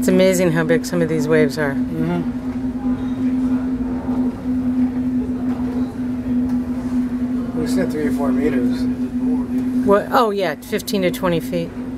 amazing how big some of these waves are. We said 3 or 4 meters. What? Oh yeah, 15 to 20 feet.